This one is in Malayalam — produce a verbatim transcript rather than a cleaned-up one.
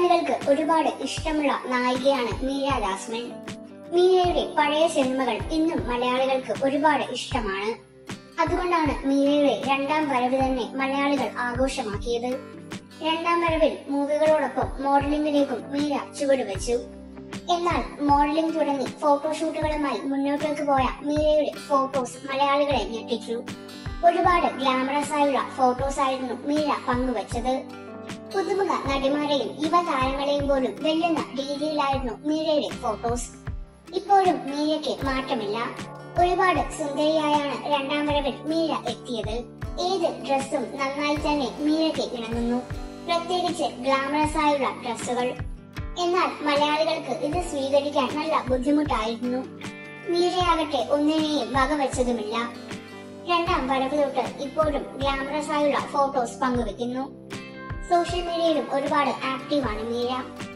മലയാളികൾക്ക് ഒരുപാട് ഇഷ്ടമുള്ള നായികയാണ് മീര ജാസ്മിൻ. മീരയുടെ പഴയ സിനിമകൾ ഇന്നും മലയാളികൾക്ക് ഒരുപാട് ഇഷ്ടമാണ്. അതുകൊണ്ടാണ് മീരയുടെ രണ്ടാം വരവ് തന്നെ മലയാളികൾ ആഘോഷമാക്കിയത്. രണ്ടാം വരവിൽ മൂവികളോടൊപ്പം മോഡലിംഗിലേക്കും മീര ചുവടുവെച്ചു. എന്നാൽ മോഡലിംഗ് തുടങ്ങി ഫോട്ടോഷൂട്ടുകളുമായി മുന്നോട്ടേക്ക് പോയ മീരയുടെ ഫോട്ടോസ് മലയാളികളെ ഞെട്ടിച്ചു. ഒരുപാട് ഗ്ലാമറസ് ആയുള്ള ഫോട്ടോസ് ആയിരുന്നു മീര പങ്കുവച്ചത്. പുതുമുഖ നടിമാരെയും യുവ താരങ്ങളെയും പോലും വെല്ലുന്ന രീതിയിലായിരുന്നു മീരയുടെ ഫോട്ടോസ്. ഇപ്പോഴും മീരയ്ക്ക് മാറ്റമില്ല. ഒരുപാട് സുന്ദരിയായാണ് രണ്ടാം വരവിൽ മീര എത്തിയത്. ഏത് ഡ്രസ്സും നന്നായി തന്നെ മീരയ്ക്ക് ഇണങ്ങുന്നു, പ്രത്യേകിച്ച് ഗ്ലാമറസ് ആയുള്ള ഡ്രസ്സുകൾ. എന്നാൽ മലയാളികൾക്ക് ഇത് സ്വീകരിക്കാൻ നല്ല ബുദ്ധിമുട്ടായിരുന്നു. മീരയാകട്ടെ ഒന്നിനെയും വകവെച്ചതുമില്ല. രണ്ടാം വരവ് തൊട്ട് ഇപ്പോഴും ഗ്ലാമറസ് ആയുള്ള ഫോട്ടോസ് പങ്കുവെക്കുന്നു. സോഷ്യൽ മീഡിയയിലും ഒരുപാട് ആക്റ്റീവാണ് മീര.